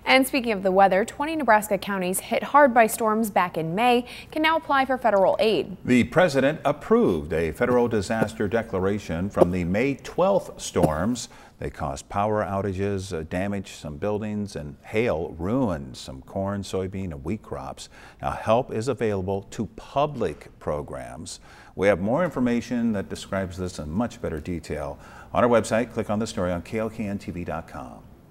And speaking of the weather, 20 Nebraska counties hit hard by storms back in May can now apply for federal aid. The president approved a federal disaster declaration from the May 12th storms. They caused power outages, damaged some buildings, and hail ruined some corn, soybean, and wheat crops. Now, help is available to public programs. We have more information that describes this in much better detail on our website. Click on the story on klkntv.com.